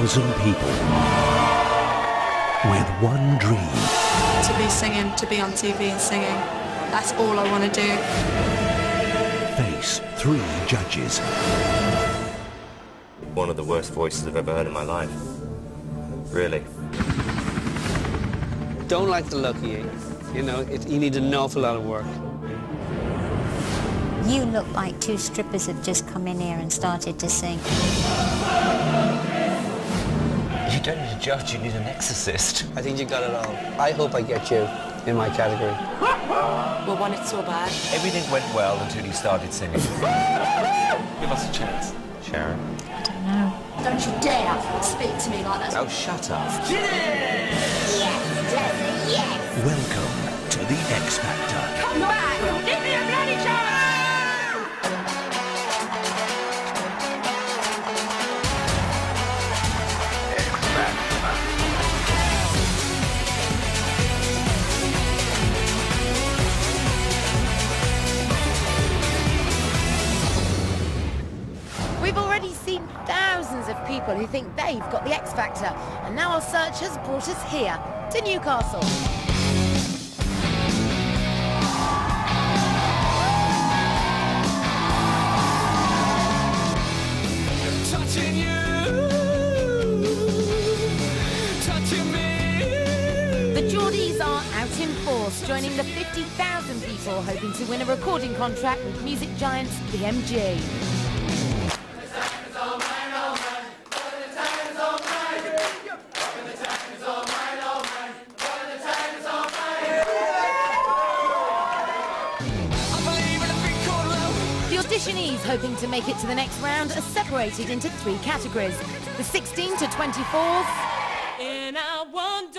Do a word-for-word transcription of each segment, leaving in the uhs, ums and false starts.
thousand people with one dream. To be singing, to be on T V and singing, that's all I want to do. Face three judges. One of the worst voices I've ever heard in my life. Really. Don't like the look of you. You know, it, you need an awful lot of work. You look like two strippers have just come in here and started to sing. You don't need a judge, you need an exorcist. I think you got it all. I hope I get you in my category. Well, when it's so bad. Everything went well until you started singing. Give us a chance. Sharon? I don't know. Don't you dare speak to me like that. Oh, shut up. Yes, yes. Welcome to the X Factor. Come back! Give me a bloody chance! We've already seen thousands of people who think they've got the X Factor, and now our search has brought us here, to Newcastle. Touching you, touching me. The Geordies are out in force, joining the fifty thousand people hoping to win a recording contract with music giants B M G. The auditionees hoping to make it to the next round are separated into three categories. The sixteen to twenty-fours. And I wonder.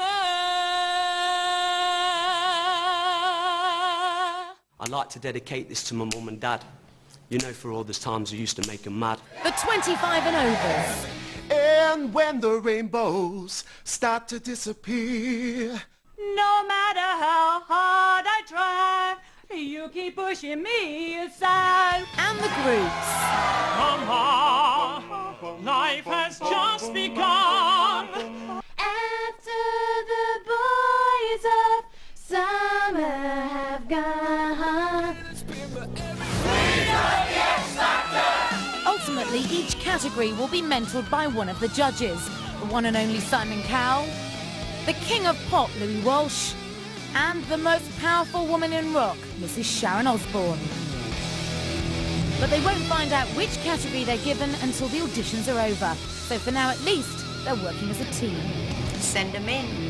I'd like to dedicate this to my mum and dad. You know, for all those times I used to make them mad. The twenty-five and overs. And when the rainbows start to disappear, No matter how hard I try, you keep pushing me aside. And the groups. Come on, life has just begun. After the boys of summer have gone. Ultimately, each category will be mentored by one of the judges. The one and only Simon Cowell, the king of pop, Louis Walsh, and the most powerful woman in rock, Missus Sharon Osbourne. But they won't find out which category they're given until the auditions are over. So for now, at least, they're working as a team. Send them in.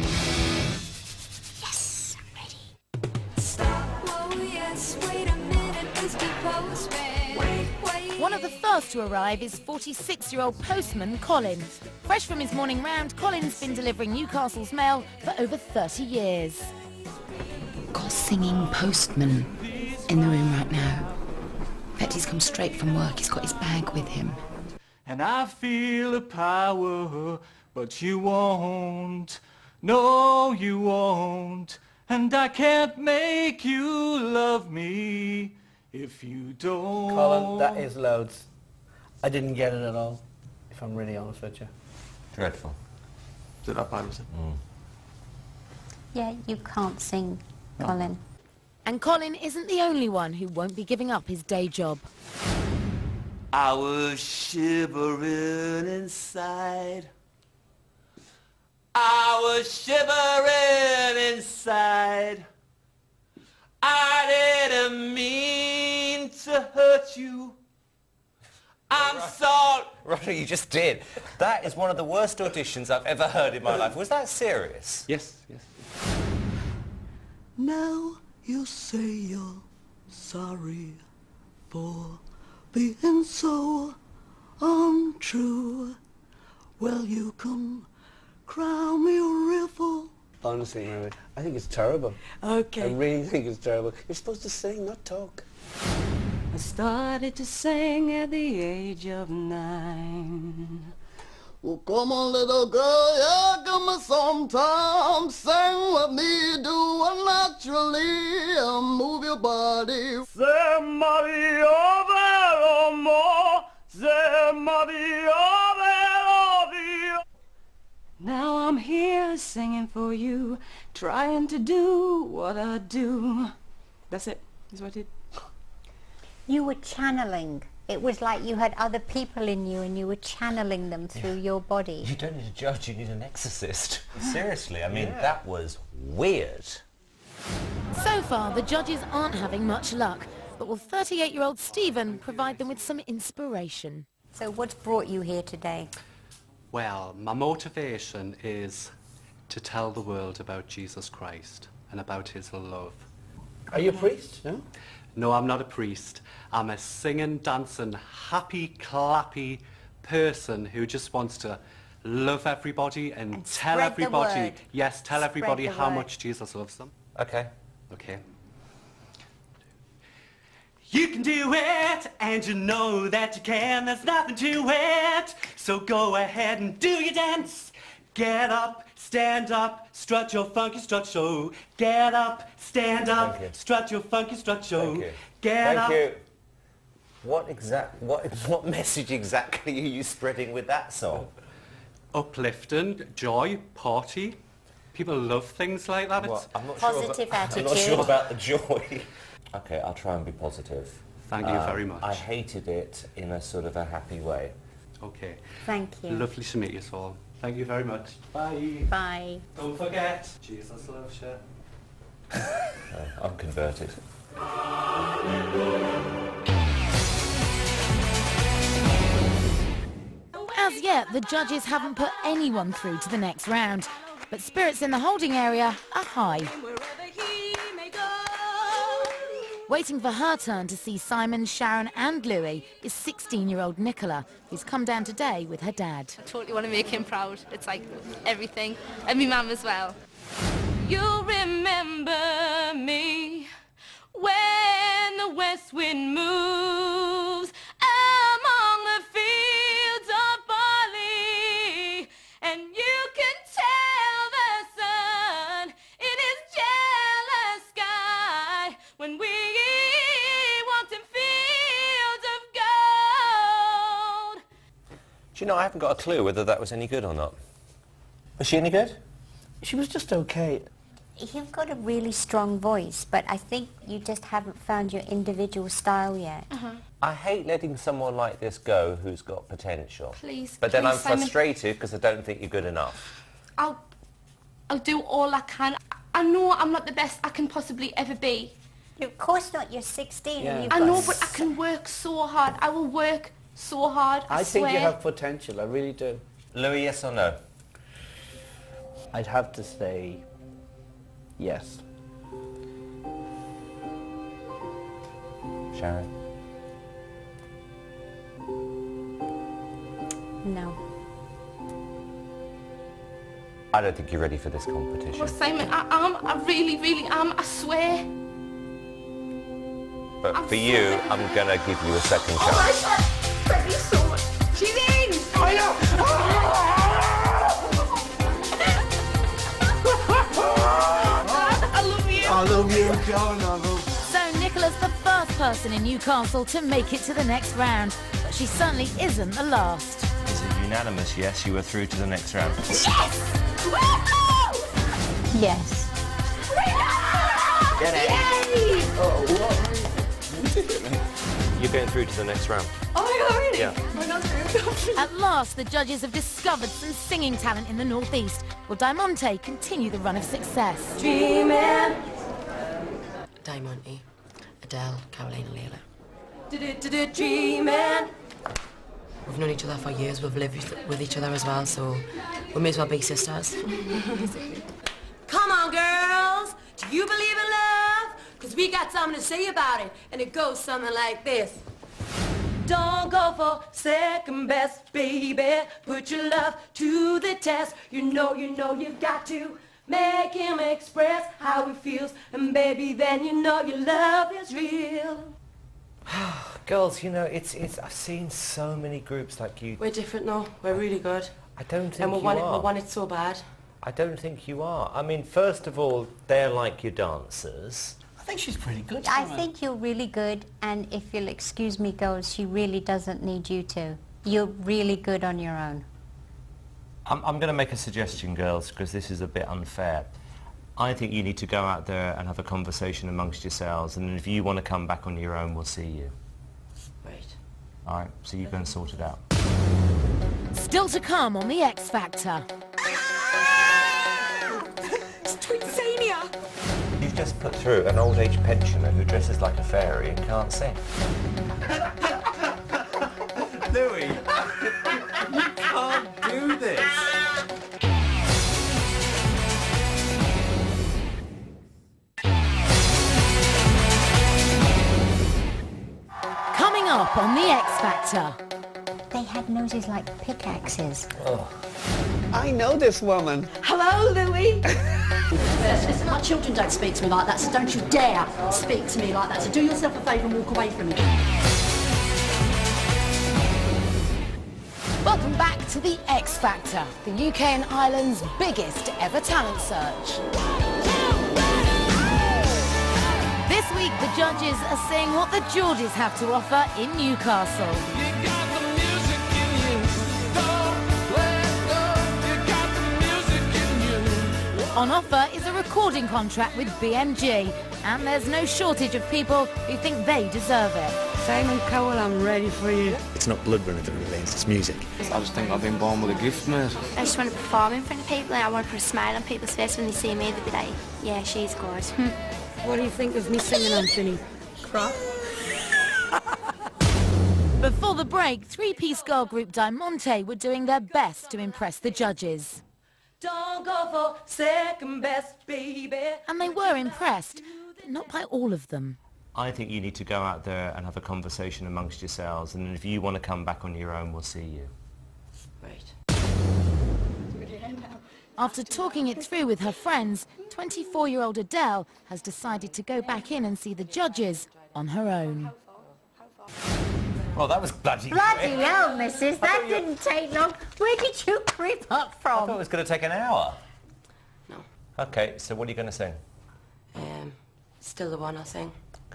Yes, I'm ready. Stop, oh yes, wait a minute, Mister Postman. Wait, wait. One of the first to arrive is forty-six-year-old postman Colin. Fresh from his morning round, Colin's been delivering Newcastle's mail for over thirty years. Got a singing postman in the room right now. In fact, he's come straight from work. He's got his bag with him. And I feel a power, but you won't. No, you won't. And I can't make you love me if you don't. Colin, that is loads. I didn't get it at all, if I'm really honest with you. Dreadful. Did I pilot it? Mm. Yeah, you can't sing, Colin. And Colin isn't the only one who won't be giving up his day job. I was shivering inside. I was shivering inside. I didn't mean to hurt you. I'm sorry. Roger, you just did. That is one of the worst auditions I've ever heard in my life. Was that serious? Yes, yes. now you say you're sorry for being so untrue. Well, you can crown me a riffle. Honestly, Mary, I think it's terrible. Okay. I really think it's terrible. You're supposed to sing, not talk. I started to sing at the age of nine. Well, come on, little girl, yeah, come on sometime. Sing with me, do it naturally, and move your body. Somebody over or more. Somebody over or the. singing for you, trying to do what I do. That's it. That's what I did. You were channeling. It was like you had other people in you and you were channeling them through your body. You don't need a judge, you need an exorcist. Seriously, I mean, yeah. That was weird. So far, the judges aren't having much luck, but will thirty-eight-year-old Stephen provide them with some inspiration? So what's brought you here today? Well, my motivation is to tell the world about Jesus Christ and about his love. Are you a priest? No? No, I'm not a priest. I'm a singing, dancing, happy, clappy person who just wants to love everybody and, and tell everybody, yes, tell spread everybody how word. much Jesus loves them. Okay. Okay. You can do it, and you know that you can. There's nothing to it. So go ahead and do your dance. Get up, stand up, strut your funky strut show. Get up, stand up, strut your funky strut show. Thank you. Get Thank up. you. What exact? What what message exactly are you spreading with that song? Uplifting, joy, party. People love things like that. Well, I'm not Positive sure about, attitude. I'm not sure about the joy. Okay, I'll try and be positive. Thank you um, very much. I hated it in a sort of a happy way. Okay. Thank you. Lovely to meet you all. Thank you very much. Bye. Bye. Don't forget, Jesus loves you. Oh, I'm converted. As yet, the judges haven't put anyone through to the next round, but spirits in the holding area are high. Waiting for her turn to see Simon, Sharon and Louis is sixteen-year-old Nicola, who's come down today with her dad. I totally want to make him proud. It's like everything. And my mum as well. You'll remember me when the west wind moves among the fields of barley, and you can tell the sun in his jealous sky when we walked in fields of gold. Do you know, I haven't got a clue whether that was any good or not. Was she any good? She was just okay. You've got a really strong voice, but I think you just haven't found your individual style yet. Uh-huh. I hate letting someone like this go who's got potential. Please, But then please, I'm Simon. frustrated because I don't think you're good enough. I'll, I'll do all I can. I know I'm not the best I can possibly ever be. Of course not, you're sixteen. Yeah. And you've I got know, but I can work so hard. I will work so hard, I, I think swear. you have potential, I really do. Louis, yes or no? I'd have to say yes. Sharon? No. I don't think you're ready for this competition. Oh, Simon, I am. I really, really am. I swear. But I'm for you, sorry. I'm going to give you a second Oh my chance. God! Thank you so much. She's in! I know! I love you. I love you, John, I love So Nicola's the first person in Newcastle to make it to the next round, but she certainly isn't the last. It's a unanimous yes, you were through to the next round. Yes! Woohoo! Yes. Get it! Yay! Oh, what? You're going through to the next round. Oh my God, really? Yeah. Oh my God, through. At last, the judges have discovered some singing talent in the Northeast. Will Diamante continue the run of success? Dreaming. Diamante, Adele, Caroline and Layla. Did it, did it, dreaming. We've known each other for years, we've lived with- with each other as well, so we may as well be sisters. Come on, girls. Do you believe in love? Because we got something to say about it. And it goes something like this. Don't go for second best, baby. Put your love to the test. You know, you know you've got to make him express how he feels. And baby, then you know your love is real. Girls, you know, it's, it's, I've seen so many groups like you. We're different now. We're really good. I don't think And we you want it, are. we want it so bad. I don't think you are. I mean, first of all, they're like your dancers. I think she's pretty good. I Simon. think you're really good, and if you'll excuse me, girls, she really doesn't need you to. You're really good on your own. I'm, I'm going to make a suggestion, girls, because this is a bit unfair. I think you need to go out there and have a conversation amongst yourselves, and if you want to come back on your own, we'll see you. Right. All right, so you go and sort it out. Still to come on the X Factor. It's Twin Senior! You've just put through an old age pensioner who dresses like a fairy and can't sing. Louis, you can't do this. Coming up on the X Factor. They had noses like pickaxes. Oh. I know this woman. Hello, Louis! Listen, my children don't speak to me like that, so don't you dare speak to me like that. So do yourself a favour and walk away from me. Welcome back to the X Factor, the U K and Ireland's biggest ever talent search. This week, the judges are seeing what the Georges have to offer in Newcastle. On offer is a recording contract with B M G, and there's no shortage of people who think they deserve it. Simon Cowell, I'm ready for you. It's not blood running through the veins, it's music. I just think I've been born with a gift, mate. I just want to perform in front of people and I want to put a smile on people's face when they see me. They'll be like, yeah, she's good. What do you think of me singing, Anthony? Crap. Before the break, three-piece girl group Diamante were doing their best to impress the judges. Don't go for second best, baby. And they were impressed, but not by all of them. I think you need to go out there and have a conversation amongst yourselves, and if you want to come back on your own, we'll see you. Right. After talking it through with her friends, twenty-four-year-old Adele has decided to go back in and see the judges on her own. Well, that was bloody Bloody quick. hell, missus, that didn't take long. Where did you creep up I from? thought it was going to take an hour. No. Okay, so what are you going to sing? Um, still the one I'll sing.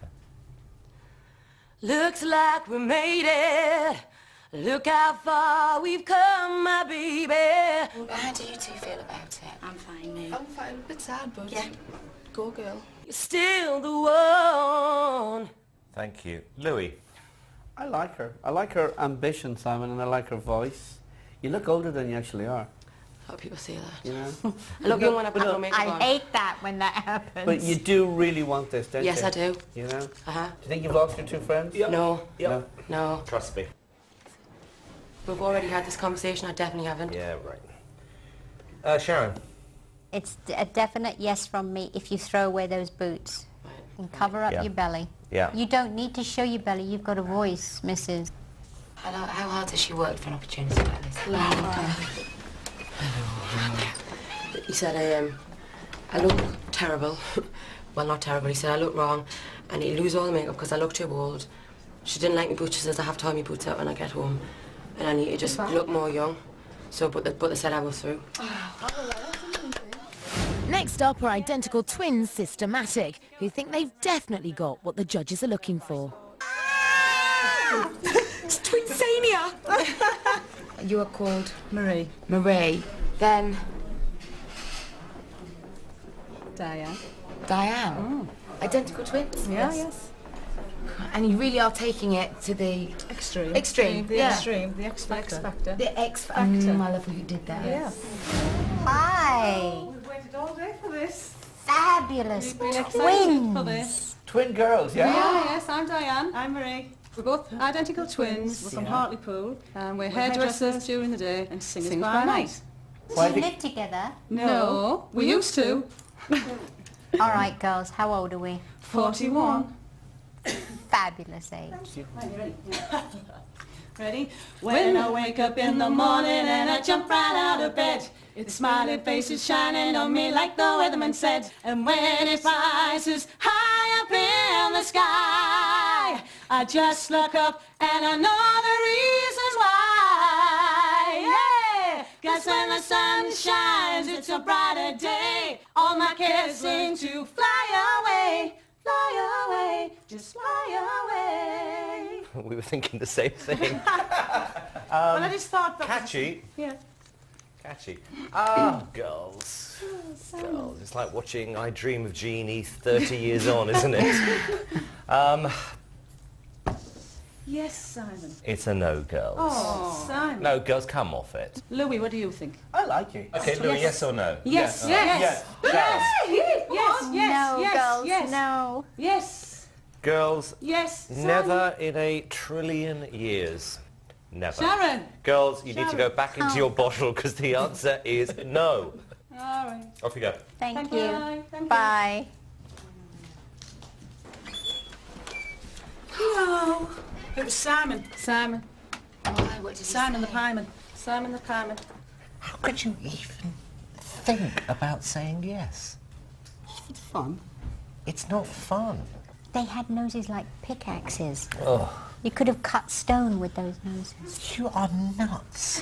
Looks like we made it. Look how far we've come, my baby. Well, how do you two feel about it? I'm fine, mate. I'm fine. A bit sad, but Yeah. go girl. You're still the one. Thank you. Louis? I like her. I like her ambition, Simon, and I like her voice. You look older than you actually are. A lot of people say that. You know? I look young when I've had But no no, makeup I on. hate that when that happens. But you do really want this, don't Yes, you? I do. You know? Uh-huh. Do you think you've lost your two friends? No. No. No. Trust me. We've already had this conversation. I definitely haven't. Yeah, right. Uh, Sharon? It's d- a definite yes from me if you throw away those boots and cover up Yeah. your belly. Yeah. You don't need to show your belly. You've got a voice, missus How, how hard has she worked for an opportunity like this? He said I, um, I look terrible. Well, not terrible. He said I look wrong and he'd lose all the makeup because I look too old. She didn't like my boots. She says I have to have my boots out when I get home and I need to just look more young. So, but they, but they said I was through. Next up are identical twins Systematic, who think they've definitely got what the judges are looking for. It's Twin Senior! You are called Marie. Marie. Then Diane. Diane. Oh. Identical twins? Yeah, yes. And you really are taking it to the Extreme. extreme. The yeah. extreme. The X Factor. X Factor. The X Factor. Mm, I love who did that. Yeah. Hi. We've waited all day for this. Fabulous We've been excited for twins. this. Twin girls, yeah? Yeah, yes, I'm Diane. I'm Marie. We're both identical twins. We're from Yeah. Hartlepool. And we're hairdressers during the day and singers, Singers by, by night. night. Why Do do you you- live together? No, we used to. All right, girls, how old are we? forty-one. Fabulous age. Ready? When I wake up in the morning and I jump right out of bed, its smiling face is shining on me like the weatherman said. And when it rises high up in the sky, I just look up and I know the reasons why. Yeah! 'Cause when the sun shines, it's a brighter day. All my cares seem to fly away, fly away, just fly away. We were thinking the same thing. Well, I just thought that was- Catchy. Yeah. Catchy. Ah, girls. Girls. It's like watching I Dream of Jeannie thirty years on, isn't it? Um, Yes, Simon. it's a no, girls. Oh, Simon. No, girls, come off it. Louis, what do you think? I like you. Okay, Louis, yes, yes or no? Yes, Uh, yes, yes. yes, yes, yes, yes, No, yes, girls, yes. no. Yes, Girls, yes, Simon. never in a trillion years. Never. Sharon. Girls, you need to Sharon. go back into Oh. your bottle because the answer is no. All right. Off you go. Thank, Thank you. you. Thank you. Bye. Hello. It was Simon. Simon. Why, what did you Simon the say? Pieman. Simon the Pieman. How could you even think about saying yes? It's fun. It's not fun. They had noses like pickaxes. Oh, You could have cut stone with those noses. you are nuts.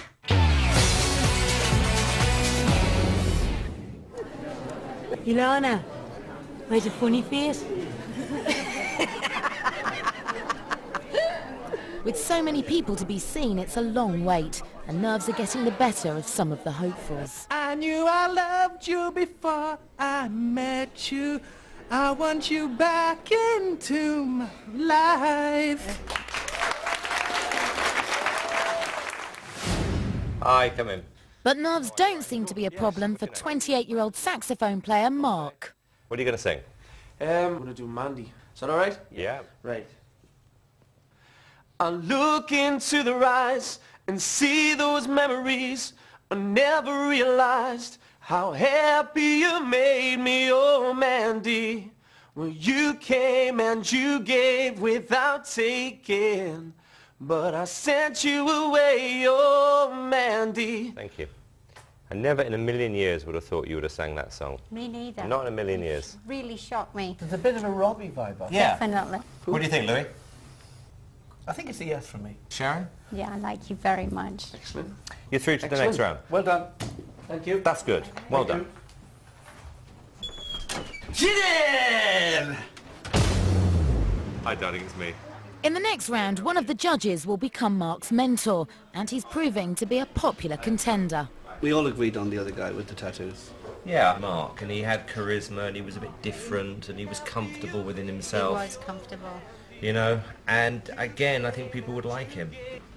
Ilana, where's a funny face? With so many people to be seen, it's a long wait, and nerves are getting the better of some of the hopefuls. I knew I loved you before I met you. I want you back into my life. Hi, come in. But nerves don't seem to be a problem for twenty-eight-year-old saxophone player Mark. What are you going to sing? Um, I'm gonna do Mandy. Is that all right? Yeah. Right. I look into their eyes and see those memories. I never realized how happy you made me, oh Mandy. Well, you came and you gave without taking, but I sent you away, oh Mandy. Thank you. I never in a million years would have thought you would have sang that song. Me neither. Not in a million years. Really shocked me. There's a bit of a Robbie vibe on it. Yeah. Definitely. What do you think, Louis? I think it's a yes from me. Sharon? Yeah, I like you very much. Excellent. You're through to the next round. Well done. Thank you. That's good. Well Thank done. Get Hi, darling, it's me. In the next round, one of the judges will become Mark's mentor, and he's proving to be a popular contender. We all agreed on the other guy with the tattoos. Yeah, Mark, and he had charisma and he was a bit different and he was comfortable within himself. He was comfortable. You know, and again, I think people would like him.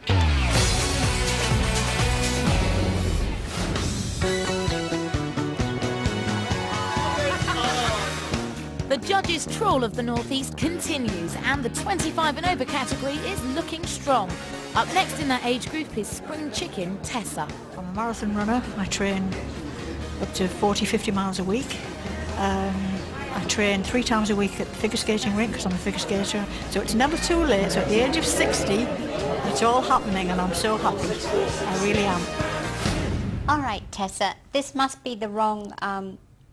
The judges' trawl of the Northeast continues, and the twenty-five and over category is looking strong. Up next in that age group is spring chicken Tessa. I'm a marathon runner. I train up to forty, fifty miles a week. Um, I train three times a week at the figure skating rink because I'm a figure skater. So it's never too late. So at the age of sixty, it's all happening and I'm so happy. I really am. All right, Tessa, this must be the wrong um,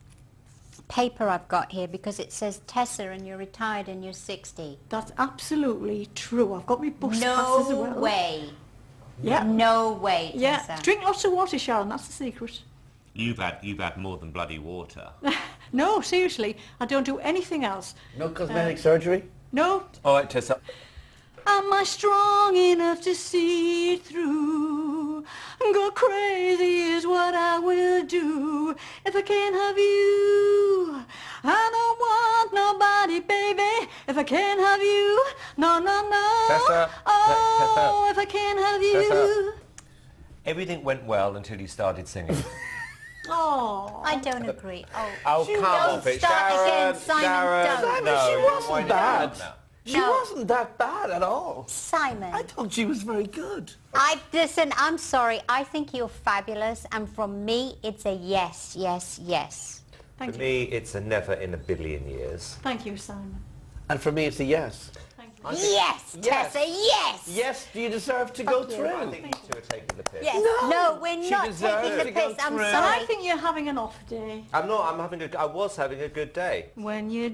paper I've got here because it says Tessa and you're retired and you're sixty. That's absolutely true. I've got my bus No passes as well. way. Yeah. No way, Yeah. Tessa. Drink lots of water, Sharon. That's the secret. You've had, you've had more than bloody water. No, seriously. I don't do anything else. No cosmetic surgery? No. All right, Tessa. Am I strong enough to see it through? Go crazy is what I will do if I can't have you. I don't want nobody, baby, if I can't have you. No, no, no. Tessa, oh, Tessa. if I can't have you. Tessa. Everything went well until you started singing. Oh, I don't agree. Oh, Oh, she come don't off it, start Sharon. again, Simon. Sharon. Don't. Simon, No, she you're wasn't winding bad. her up now. She No. wasn't that bad at all. Simon. I thought she was very good. I listen. I'm sorry. I think you're fabulous, and from me, it's a yes, yes, yes. Thank For you. me, it's a never in a billion years. Thank you, Simon. And for me, it's a yes. Thank you. Yes, Yes. Tessa. Yes. Yes, do you deserve to go Fuck you. through? I think you two are taking the piss. Yes. No, No, we're she not deserves taking the to go piss. I'm through. And I sorry. think you're having an off day. I'm not. I'm having a. I was having a good day. When you're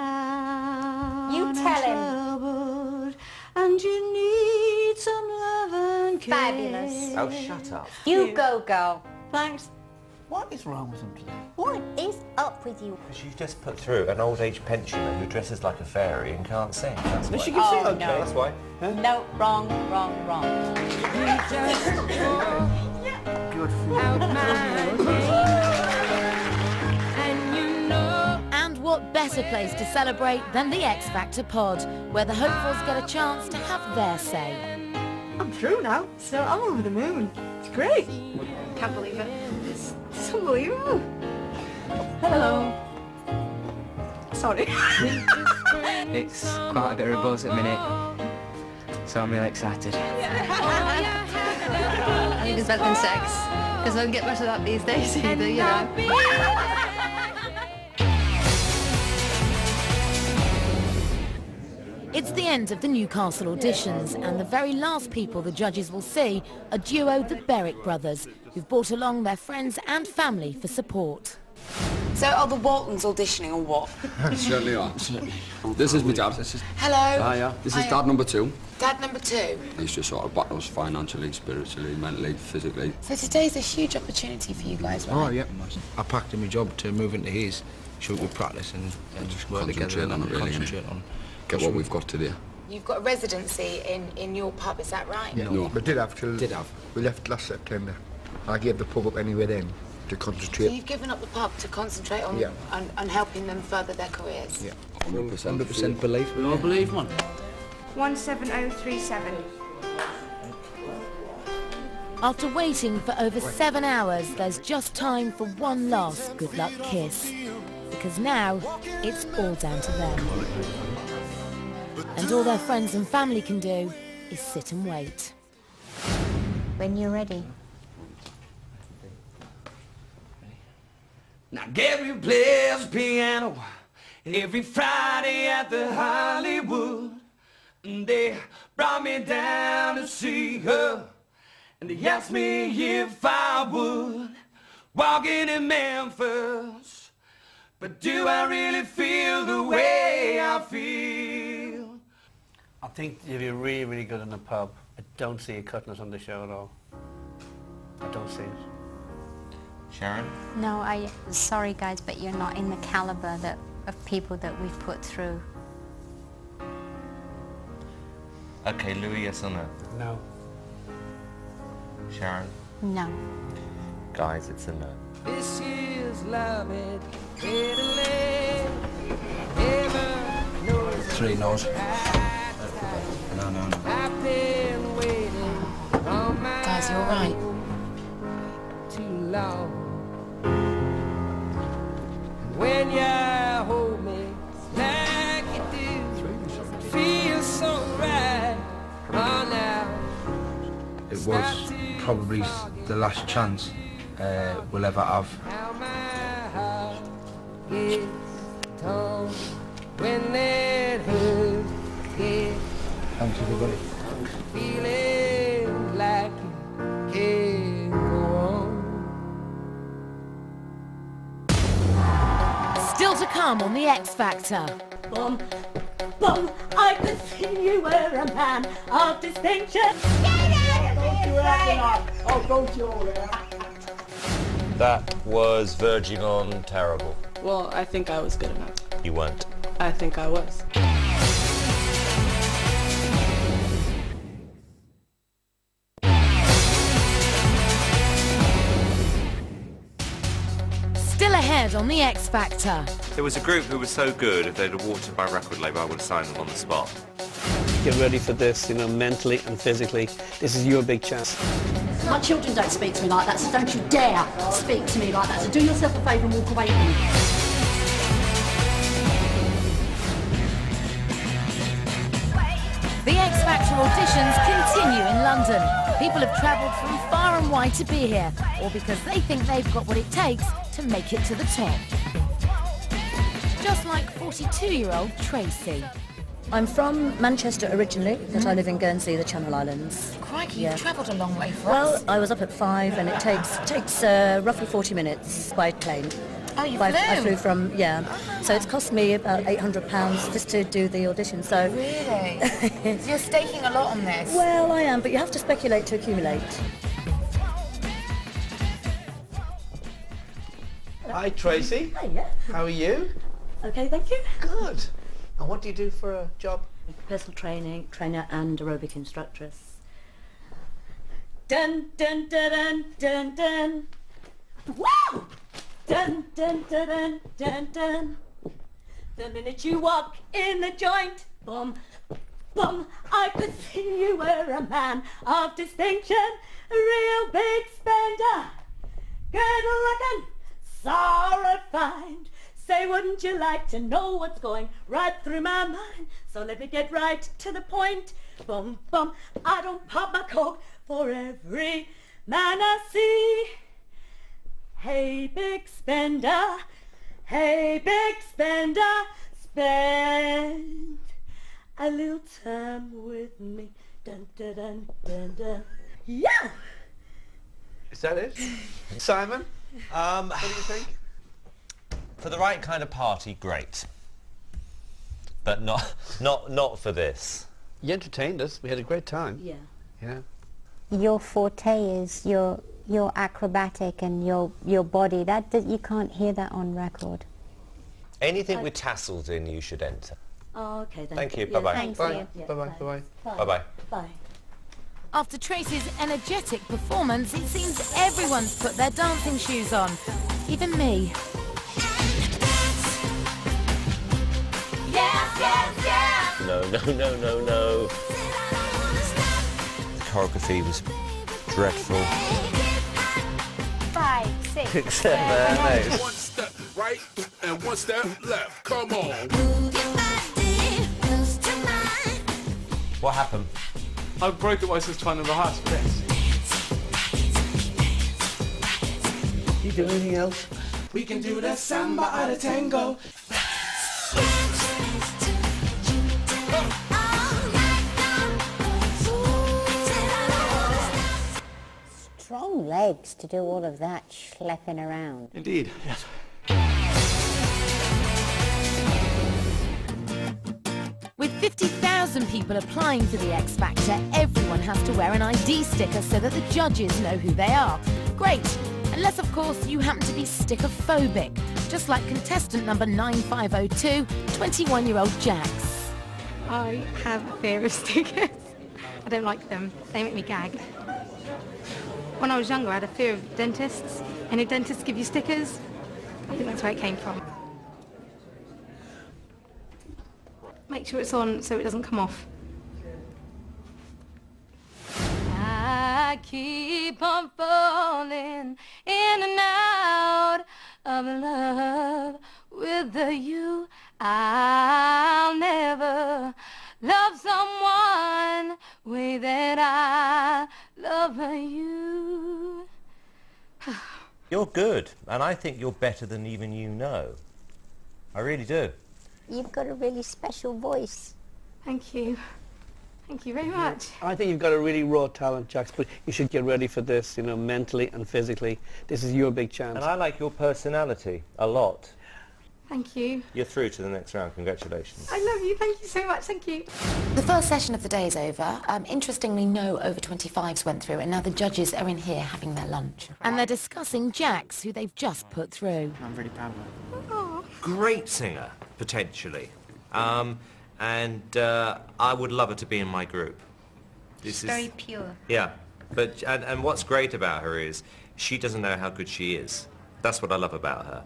down You tell him. and troubled and you need some love and care. Fabulous. Oh, shut up. You you. go, girl. Thanks. What is wrong with him today? What is up with you? Because you just put through an old age pensioner who dresses like a fairy and can't sing. That's No, why. she can sing Oh, okay. no. That's why. No, wrong, wrong, wrong. Good for you. Out my better place to celebrate than the X Factor pod, where the hopefuls get a chance to have their say. I'm through now, so I'm over the moon. It's great. Can't believe it. It's, it's unbelievable. Hello. Sorry. It's quite a bit of a buzz at the minute, so I'm really excited. I think it's better than sex, because I don't get much of that these days either, you know. It's the end of the Newcastle auditions, and the very last people the judges will see are duo the Berwick brothers, who've brought along their friends and family for support. So are the Waltons auditioning or what? Certainly are. This is my dad. This is... Hello. Hiya. This is Hiya. dad number two. Dad number two. He's just sort of battles financially, spiritually, mentally, physically. So today's a huge opportunity for you guys, right? Oh, yeah. I packed in my job to move into his, shoot with practice and, and just work together on it, really, concentrate on get what we've got today. You've got a residency in, in your pub, is that right? Yeah. No. We did have till... Did have. We left last September. I gave the pub up anyway then to concentrate. So you've given up the pub to concentrate on, Yeah. on, on helping them further their careers? Yeah. one hundred percent. one hundred percent belief. We all believe, man. one seven oh three seven. After waiting for over seven hours, there's just time for one last good luck kiss. Because now, it's all down to them. And all their friends and family can do is sit and wait. When you're ready. Now Gary plays piano every Friday at the Hollywood. And they brought me down to see her. And they asked me if I would walk in in Memphis. But do I really feel the way I feel? I think you'd be really, really good in the pub. I don't see you cutting it on the show at all. I don't see it. Sharon? No, I, sorry guys, but you're not in the caliber that, of people that we've put through. Okay, Louis, yes or no? No. Sharon? No. Guys, it's a no. This is love it. Italy. Ever knows Three no's. no, no, no. I've been waiting on my Guys, you all right? too long. When you hold me like you do, feels so right. Oh, now. It was probably the last chance uh, we'll ever have. How my heart gets torn when that hurt gets Thanks everybody. feeling like it can't go on. Still to come on the X Factor. Bum, bum, I could see you were a man of distinction. Oh, don't you over there. That was verging on terrible. Well, I think I was good enough. You weren't. I think I was. Still ahead on the X Factor. There was a group who was so good, if they'd have walked in my record label, I would have signed them on the spot. Get ready for this, you know, mentally and physically. This is your big chance. My children don't speak to me like that, so don't you dare speak to me like that. So do yourself a favour and walk away from me. The X Factor auditions continue in London. People have travelled from far and wide to be here, all because they think they've got what it takes to make it to the top. Just like forty-two-year-old Tracy. I'm from Manchester originally, but I live in Guernsey, the Channel Islands. Crikey, Yeah. you've travelled a long way for Well, us. I was up at five, and it takes takes uh, roughly forty minutes by plane. Oh, you By- flew? I flew from, yeah. So it's cost me about eight hundred pounds just to do the audition. So Really? So you're staking a lot on this. Well, I am, but you have to speculate to accumulate. Hi, Tracy. Hiya. How are you? Okay, thank you. Good. And what do you do for a job? Personal training, trainer and aerobic instructress. Dun dun dun dun dun dun. Wow! Dun dun dun dun dun dun. The minute you walk in the joint, boom, boom, I could see you were a man of distinction, a real big spender, good looking, so refined. Say, wouldn't you like to know what's going right through my mind? So let me get right to the point. Boom, boom, I don't pop my cork for every man I see. Hey, big spender, hey, big spender, spend a little time with me. Dun, dun, dun, dun, dun. Yeah! Is that it? Simon, Um, what do you think? For the right kind of party, great. But not, not, not for this. You entertained us. We had a great time. Yeah. Yeah. Your forte is your your acrobatic and your your body. That, that you can't hear that on record. Anything with tassels in, you should enter. Oh, okay then. Thank you. Yeah, Bye-bye. thanks, Bye. Ian. Yeah, Bye-bye. bye. Bye-bye. Bye-bye. Bye. After Tracy's energetic performance, it seems everyone's put their dancing shoes on. Even me. Yes, yes, yes! No, no, no, no, no. The choreography was dreadful. Five, six, Six, seven, eight. One step right and one step left. Come on. What happened? I broke it while I was trying to rehearse for this. You do anything else? We can do the samba or the tango. Strong legs to do all of that schlepping around. Indeed, yes. With fifty thousand people applying for the X Factor, everyone has to wear an I D sticker so that the judges know who they are. Great, unless of course you happen to be sticker-phobic, just like contestant number nine five oh two, twenty-one-year-old Jax. I have a fear of stickers. I don't like them. They make me gag. When I was younger, I had a fear of dentists. And if dentists give you stickers, I think that's where it came from. Make sure it's on so it doesn't come off. I keep on falling in and out of love with the you. I'll never love someone way that I love you. You're good, and I think you're better than even you know. I really do. You've got a really special voice. Thank you. Thank you very much. I think you've got a really raw talent, Jax, but you should get ready for this, you know, mentally and physically. This is your big chance. And I like your personality a lot. Thank you. You're through to the next round. Congratulations. I love you. Thank you so much. Thank you. The first session of the day is over. Um, interestingly, no over twenty-fives went through, and now the judges are in here having their lunch. And they're discussing Jax, who they've just put through. I'm really proud of her. Oh. Great singer, potentially. Um, and uh, I would love her to be in my group. This She's is very pure. Yeah, but and, and what's great about her is she doesn't know how good she is. That's what I love about her.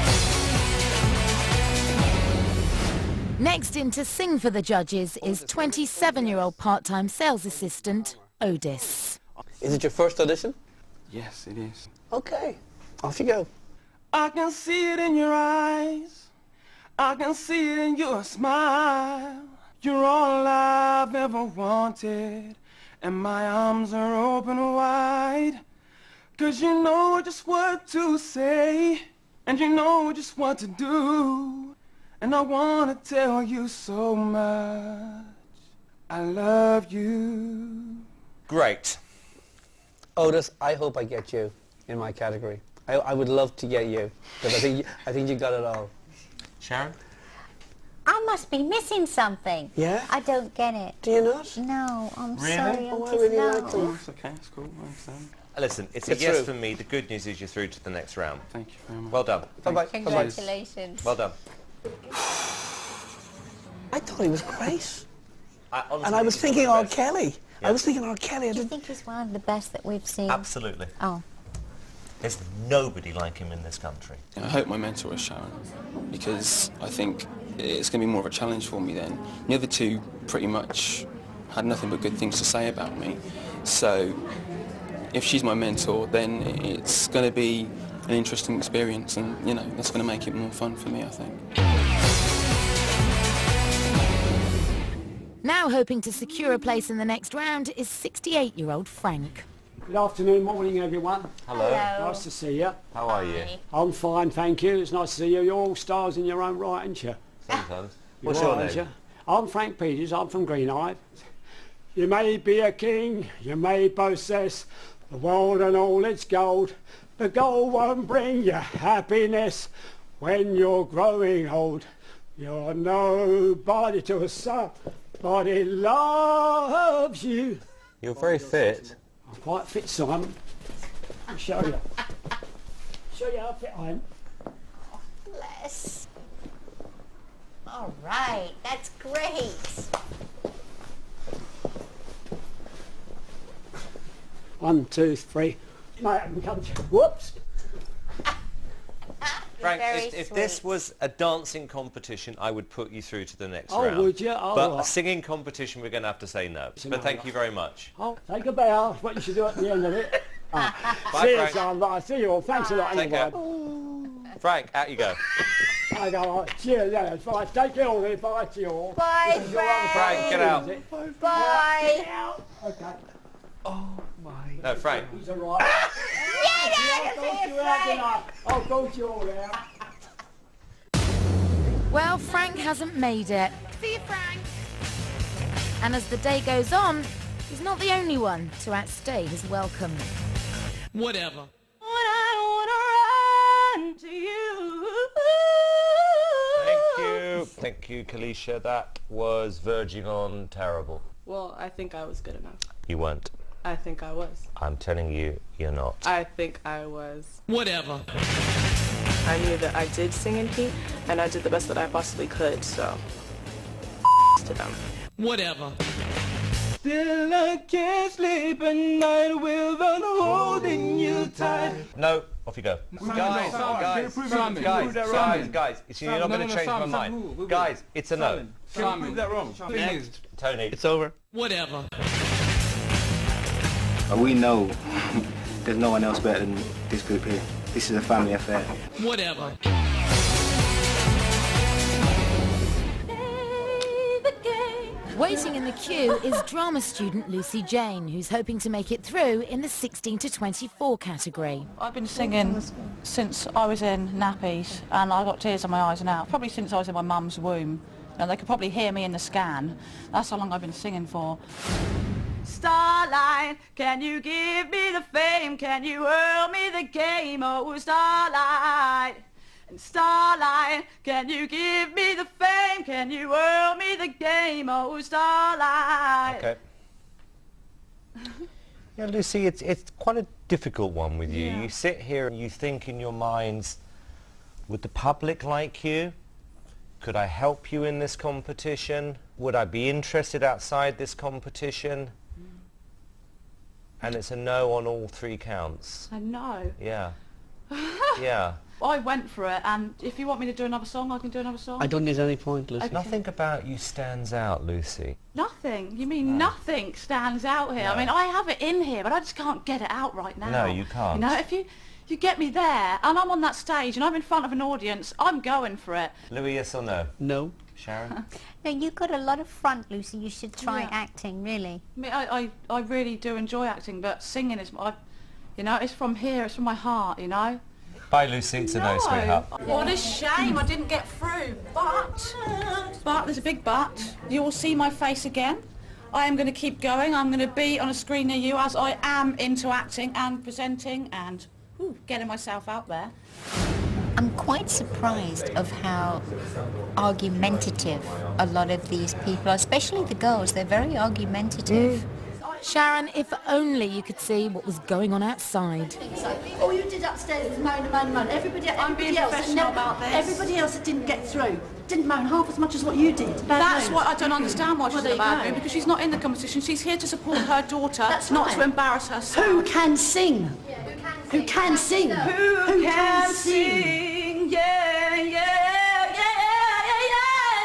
Next in to sing for the judges is twenty-seven-year-old part-time sales assistant, Odis. Is it your first audition? Yes, it is. Okay, off you go. I can see it in your eyes. I can see it in your smile. You're all I've ever wanted, and my arms are open wide. 'Cause you know just what to say, and you know just what to do. And I wanna tell you so much. I love you. Great. Otis, I hope I get you in my category. I, I would love to get you, because I think, I think you got it all. Sharon? I must be missing something. Yeah? I don't get it. Do you not? No, I'm Really? sorry. Oh, I'm I really no. like them. Oh, it's okay, it's cool, I understand. Listen, it's a It's yes through. for me. The good news is you're through to the next round. Thank you very much. Well done. Bye-bye. Congratulations. Well done. I thought he was great. I honestly And I was think he's thinking one R. of the best. Kelly. I was thinking R. Kelly. I Do you did... think he's one of the best that we've seen? Absolutely. Oh. There's nobody like him in this country. I hope my mentor is Sharon, because I think it's going to be more of a challenge for me then. The other two pretty much had nothing but good things to say about me. So if she's my mentor, then it's going to be an interesting experience, and you know, that's going to make it more fun for me, I think. Now hoping to secure a place in the next round is sixty-eight-year-old Frank. Good afternoon, morning everyone. Hello. Hello. Nice to see you. How are you? I'm fine, thank you. It's nice to see you. You're all stars in your own right, aren't you? Sometimes. You What's are, your aren't name? you? I'm Frank Peters, I'm from Greenhive. You may be a king, you may possess the world and all its gold. The gold won't bring you happiness when you're growing old. You're nobody till somebody loves you. You're very fit. I'm quite fit, Simon. I'll show you. Show you how fit I am. Bless. All right, that's great. One, two, three. Mate, I can come to... Whoops. Frank, very if, if sweet. this was a dancing competition, I would put you through to the next Oh, round. would you? Oh, but right. a singing competition, we're going to have to say no. But thank you very much. Oh, take a bow. That's what you should do at the end of it. Ah. Bye, see Frank. you, son. Right, see you all. Thanks a lot, Take anyway. care. Frank, out you go. I go, all right. Cheers, yeah, bye. Take care all. Bye to you all. Bye, Frank. Frank, get out. Bye. Get out. Okay. Oh, my. No, Frank. He's all right. Yeah, I'll go to you out tonight. I'll go to you all now. Well, Frank hasn't made it. See you, Frank. And as the day goes on, he's not the only one to outstay his welcome. Whatever. When I wanna run to you. Thank you. Thank you, Kalisha. That was verging on terrible. Well, I think I was good enough. You weren't. I think I was. I'm telling you, you're not. I think I was. Whatever. I knew that I did sing in key, and I did the best that I possibly could, so to them. Whatever. Still I can't sleep at night without holding you tight. No, off you go. Simon, Guys, no, Simon, guys, can you prove guys, that- guys, prove that wrong? guys, guys, it's- you're Simon, not no, going no, to change my Simon, mind. Simon, we- we- Guys, it's a no. Simon, can you prove that wrong? Next. Tony. It's over. Whatever. And we know there's no one else better than this group here. This is a family affair. Whatever. Waiting in the queue is drama student Lucy Jane, who's hoping to make it through in the sixteen to twenty-four category. I've been singing since I was in nappies, and I got tears in my eyes now. Probably since I was in my mum's womb. And they could probably hear me in the scan. That's how long I've been singing for. Starlight, can you give me the fame? Can you earn me the game? Oh, Starlight. And Starlight, can you give me the fame? Can you earn me the game? Oh, Starlight. Okay. Yeah, Lucy, it's, it's quite a difficult one with you. Yeah. You sit here and you think in your minds, would the public like you? Could I help you in this competition? Would I be interested outside this competition? And it's a no on all three counts. I know. Yeah. Yeah. I went for it, and if you want me to do another song, I can do another song. I don't need any point, Lucy. Okay. Nothing about you stands out, Lucy. Nothing? You mean nothing stands out here? No. I mean, I have it in here, but I just can't get it out right now. No, you can't. You know, if you, you get me there, and I'm on that stage, and I'm in front of an audience, I'm going for it. Louis, yes or no? No. Sharon? No, you've got a lot of front, Lucy. You should try Yeah. acting, really. I mean, I, I, I really do enjoy acting, but singing is, I, you know, it's from here, it's from my heart, you know. Bye, Lucy. It's a no, sweetheart. What a shame I didn't get through, but, but, there's a big but. You will see my face again. I am going to keep going. I'm going to be on a screen near you, as I am into acting and presenting and ooh, getting myself out there. I'm quite surprised of how argumentative a lot of these people are, especially the girls. They're very argumentative. Sharon, if only you could see what was going on outside. So, all you did upstairs was moan and moan and moan. Everybody, I'm being everybody else professional never- about this. Everybody else that didn't get through didn't moan half as much as what you did. Bad That's mood. what I don't understand why she's Well, in a there you bad go. mood, because she's not in the competition. She's here to support her daughter, That's not right. to embarrass herself. Who can sing? Who can sing? Who, Who can can sing? Yeah, yeah, yeah, yeah, yeah,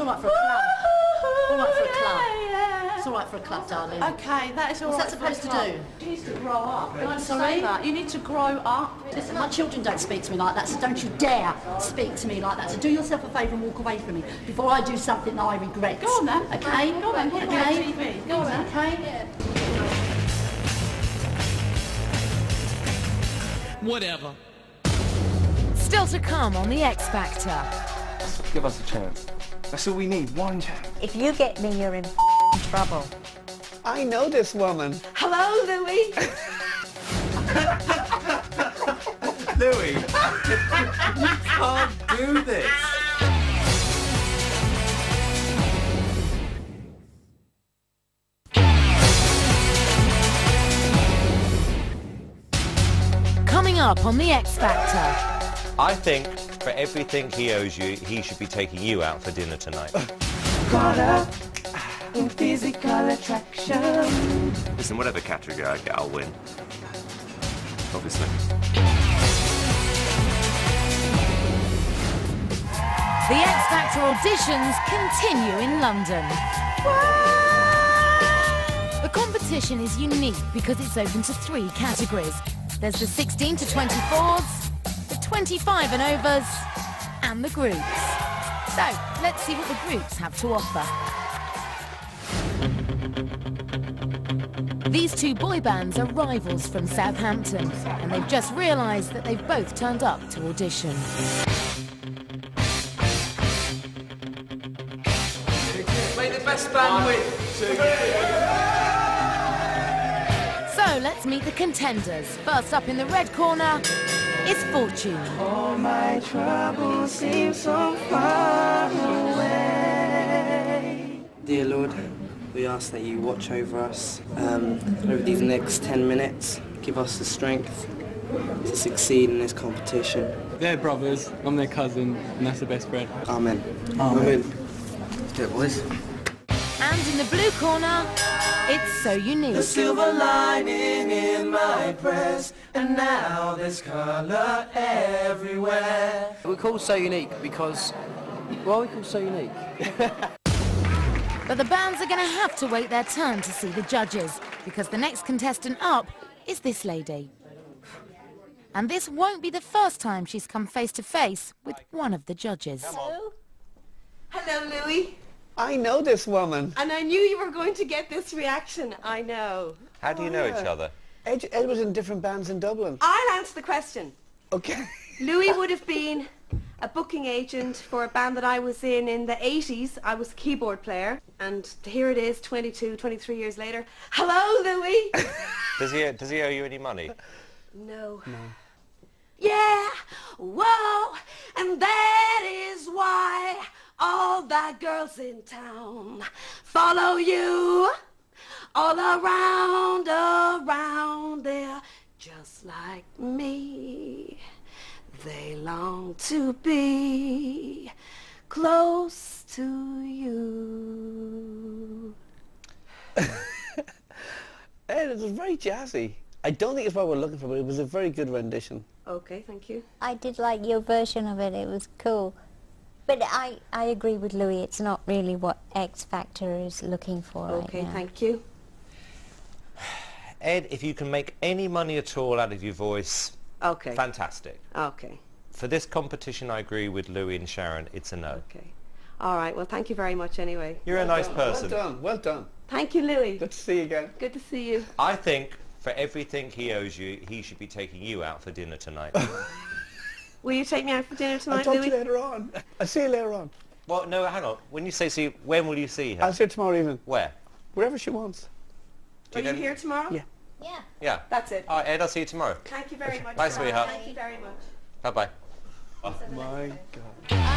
all right for a club. All right for a club. It's all right for a club, darling. Okay, that is all What's right. that supposed to do? You need to grow up. Can I just Sorry? say that? You need to grow up. Listen, my children don't speak to me like that, so don't you dare speak to me like that. So do yourself a favour and walk away from me before I do something that I regret. Go on then. Okay? Go on then. Put it on Okay? T V. Go on then. Okay? Whatever. Still to come on The X Factor. Give us a chance. That's all we need, one chance. If you get me, you're in trouble. I know this woman. Hello, Louis. Louis, you can't do this. Coming up on The X Factor. I think for everything he owes you, he should be taking you out for dinner tonight. Caught up in physical attraction. Listen, whatever category I get, I'll win. Obviously. The X Factor auditions continue in London. The competition is unique because it's open to three categories. There's the sixteen to twenty-fours, the twenty-five and overs, and the groups. So, let's see what the groups have to offer. These two boy bands are rivals from Southampton, and they've just realised that they've both turned up to audition. May the best band win. So let's meet the contenders. First up in the red corner is Fortune. All my troubles seem so far away. Dear Lord, we ask that you watch over us um, over these next ten minutes. Give us the strength to succeed in this competition. They're brothers, I'm their cousin, and that's the best friend. Amen. Amen. Let's do it, boys. And in the blue corner, it's So Unique. The silver lining in my press, and now there's colour everywhere. We're called So Unique because... Why are we called So Unique? But the bands are going to have to wait their turn to see the judges, because the next contestant up is this lady. And this won't be the first time she's come face to face with one of the judges. Hello. Hello, Louis. I know this woman. And I knew you were going to get this reaction. I know. How do you know each other? Ed, Ed was in different bands in Dublin. I'll answer the question. Okay. Louis would have been a booking agent for a band that I was in in the eighties. I was a keyboard player. And here it is, twenty-two, twenty-three years later. Hello, Louis. Does he, does he owe you any money? No. No. Yeah, whoa, and that is why all the girls in town follow you all around, around there, just like me. They long to be close to you. Ed, it was very jazzy. I don't think it's what we're looking for, but it was a very good rendition. Okay, thank you. I did like your version of it. It was cool. But I, I agree with Louis. It's not really what X Factor is looking for Okay, right now. thank you. Ed, if you can make any money at all out of your voice, Okay. fantastic. Okay. For this competition, I agree with Louis and Sharon. It's a no. Okay. All right, well, thank you very much anyway. You're a nice person. Well done, well done. Thank you, Louis. Good to see you again. Good to see you. I think for everything he owes you, he should be taking you out for dinner tonight. Will you take me out for dinner I'll tonight, talk Louis? to you later on. I'll see you later on. Well, no, hang on. When you say see, when will you see her? I'll see her tomorrow evening. Where? Wherever she wants. Do Are you you know- here tomorrow? Yeah. Yeah. Yeah. That's it. All right, Ed, I'll see you tomorrow. Thank you very much. Bye, Sarah. sweetheart. Thank you very much. Bye-bye. Oh, my God.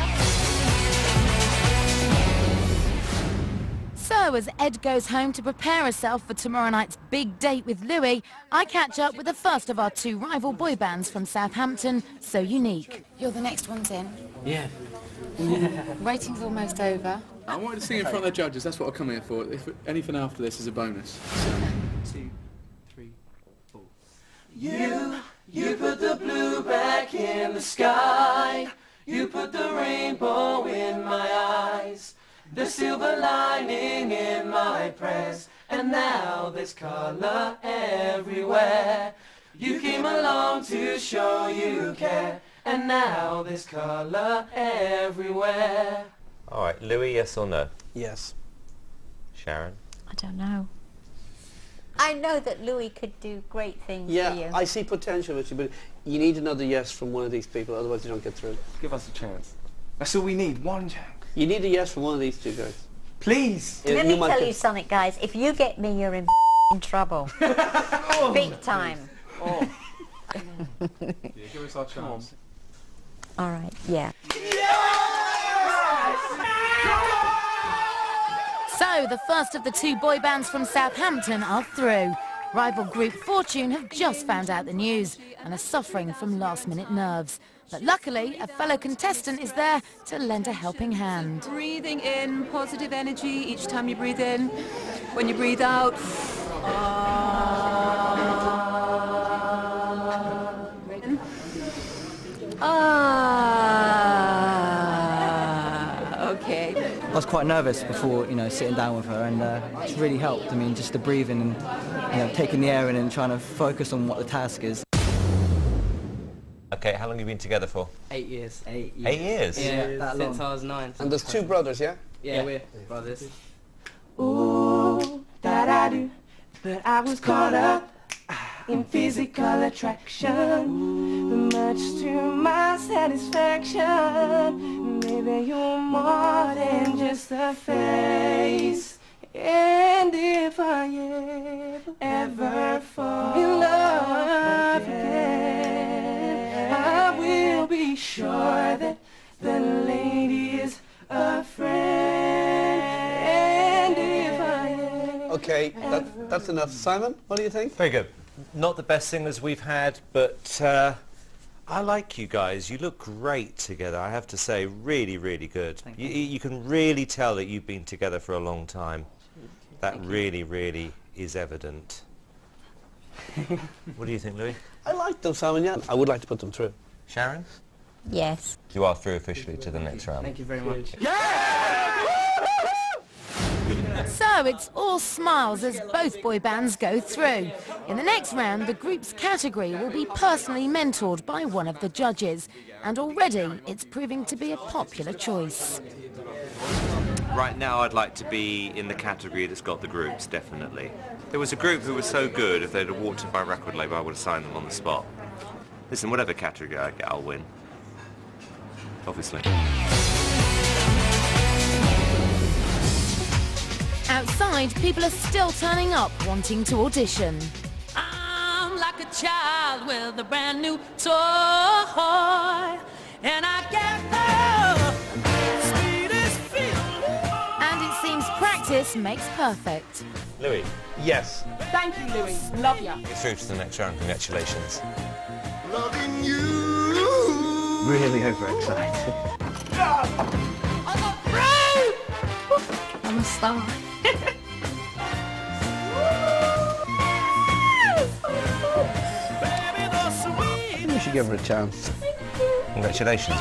So as Ed goes home to prepare herself for tomorrow night's big date with Louis, I catch up with the first of our two rival boy bands from Southampton, So Unique. You're the next ones in. Yeah. Rating's almost over. I wanted to sing in front of the judges, that's what I come here for. If anything after this is a bonus. Two, three, four. You, you put the blue back in the sky. You put the rainbow in my eyes. the silver lining in my prayers, and now there's colour everywhere. You came along to show you care, and now there's colour everywhere. All right, Louis, yes or no? Yes. Sharon? I don't know. I know that Louis could do great things Yeah, for you. I see potential with you, but you need another yes from one of these people, otherwise you don't get through. Give us a chance. That's all we need, one chance. You need a yes from one of these two guys. Please. Yeah, Let you me might tell get- you something, guys. If you get me, you're in trouble. Big time. Oh. Yeah, give us our chance. All right, yeah. So, the first of the two boy bands from Southampton are through. Rival group Fortune have just found out the news and are suffering from last-minute nerves. But luckily, a fellow contestant is there to lend a helping hand. Breathing in positive energy each time you breathe in. When you breathe out, ah, okay. I was quite nervous before, you know, sitting down with her, and uh, it's really helped. I mean, just the breathing and, you know, taking the air in and trying to focus on what the task is. Okay, how long have you been together for? Eight years. Eight years. Eight years? Yeah, that since long. I was nine. And there's two brothers, yeah? Yeah, we're brothers. Ooh, that I do, but I was caught up in physical attraction, much to my satisfaction. Maybe you're more than just a face, and if I ever, ever fall in love again, I will be sure that the lady is a friend, and if I ever, Okay, that, that's enough. Simon, what do you think? Very good. Not the best singers we've had, but uh, I like you guys. You look great together, I have to say. Really, really good. You, you can really tell that you've been together for a long time. That really, really is evident. What do you think, Louis? I like them, Simon, yeah. I would like to put them through. Sharon? Yes. You are through officially to the next round. Thank you very much. So it's all smiles as both boy bands go through. In the next round, the group's category will be personally mentored by one of the judges. And already, it's proving to be a popular choice. Right now I'd like to be in the category that's got the groups, definitely. There was a group who was so good, if they'd have walked in my record label, I would have signed them on the spot. Listen, whatever category I get, I'll win. Obviously. Outside, people are still turning up, wanting to audition. I'm like a child with a brand new toy, and I get the sweetest feeling. And it seems practice makes perfect. Louis? Yes. Thank you, Louis. Love ya. You're through to the next round. Congratulations. loving you. Really overexcited. I'm a star. I think we should give her a chance. Congratulations.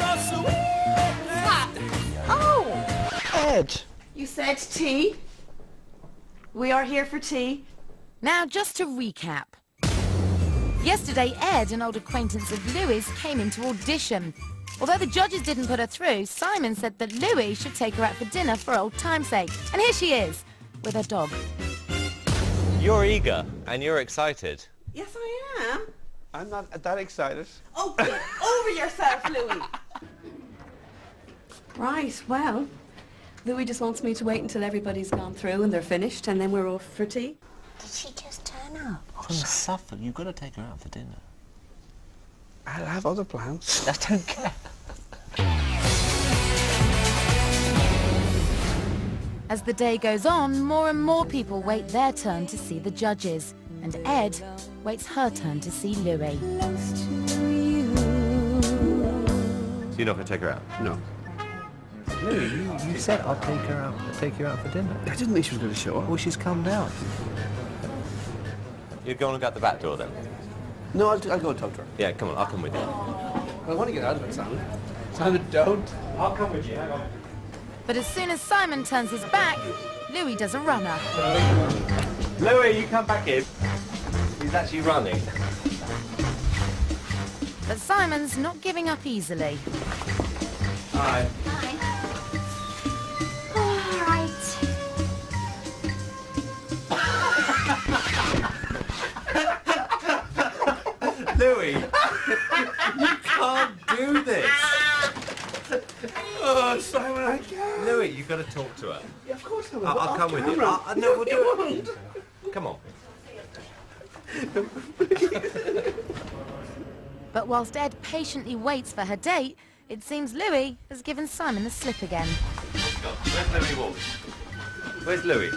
Oh! Ed! You said tea? We are here for tea. Now, just to recap. Yesterday, Ed, an old acquaintance of Louis, came in to audition. Although the judges didn't put her through, Simon said that Louis should take her out for dinner for old time's sake. And here she is, with her dog. You're eager, and you're excited. Yes, I am. I'm not that excited. Oh, get over yourself, Louis. Right, well, Louis just wants me to wait until everybody's gone through and they're finished, and then we're off for tea. Did she just turn up? From Suffolk, you've got to take her out for dinner. I'll have other plans. I don't care. As the day goes on, more and more people wait their turn to see the judges. And Ed waits her turn to see Louis. So you're not going to take her out? No. Louis, you, you said I'll take her out. I'll take you out for dinner. I didn't think she was going to show up. Well, she's come down. You're going to go out the back door then? No, I'll, I'll go and talk to her. Yeah, come on, I'll come with you. I want to get out of it, Simon. Simon, don't. I'll come with you, hang on. But as soon as Simon turns his back, Louis does a runner. Louis, you come back in. He's actually running. But Simon's not giving up easily. Hi. All right. Louis, you can't do this. Oh, Simon, I can't. Louis, you've got to talk to her. Yeah, of course I will. I'll, I'll Off come with you. camera. I'll, no, we'll do it. Come on. But whilst Ed patiently waits for her date, it seems Louis has given Simon the slip again. Where's Louis Walsh? Where's Louis?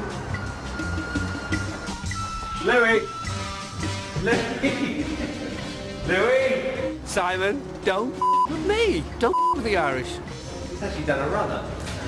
Louis! Louis! Louis! Simon, don't f- with me. Don't f- with the Irish. He's actually done a runner.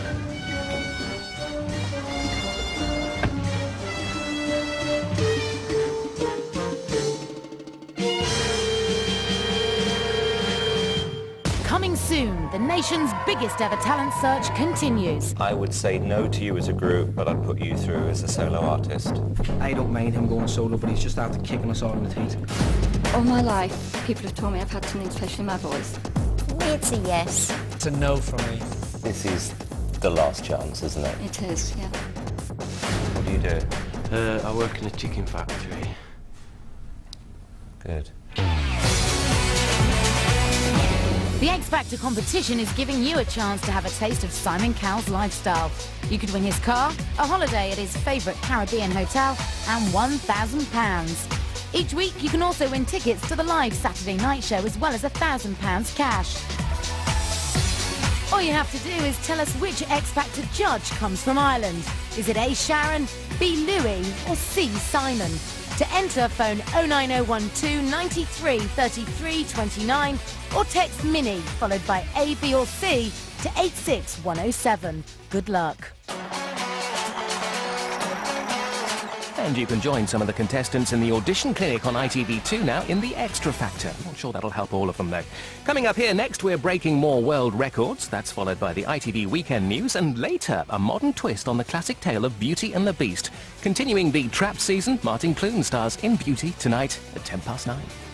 Coming soon, the nation's biggest ever talent search continues. I would say no to you as a group, but I'd put you through as a solo artist. I don't mind him going solo, but he's just after kicking us all in the teeth. All my life, people have told me I've had something special in my voice. It's a yes. It's a no from me. This is the last chance, isn't it? It is, yeah. What do you do? Uh, I work in a chicken factory. Good. The X Factor competition is giving you a chance to have a taste of Simon Cowell's lifestyle. You could win his car, a holiday at his favourite Caribbean hotel, and one thousand pounds. Each week you can also win tickets to the live Saturday night show as well as one thousand pounds cash. All you have to do is tell us which X Factor judge comes from Ireland. Is it A. Sharon, B. Louis, or C. Simon? To enter, phone oh nine oh one two, nine three, three three two nine or text MINI followed by A, B or C to eight six one oh seven. Good luck. And you can join some of the contestants in the audition clinic on I T V two now in the Extra Factor. Not sure that'll help all of them, though. Coming up here next, we're breaking more world records. That's followed by the I T V Weekend News, and later, a modern twist on the classic tale of Beauty and the Beast. Continuing the Trapped season, Martin Clune stars in Beauty tonight at ten past nine.